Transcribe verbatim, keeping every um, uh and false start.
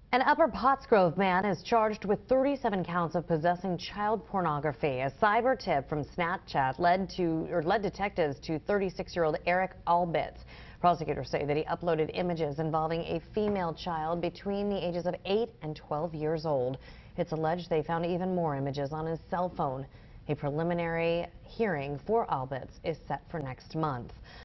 An Upper Pottsgrove man is charged with thirty-seven counts of possessing child pornography. A cyber tip from Snapchat led to or led detectives to thirty-six-year-old Eric Albitz. Prosecutors say that he uploaded images involving a female child between the ages of eight and twelve years old. It's alleged they found even more images on his cell phone. A preliminary hearing for Albitz is set for next month.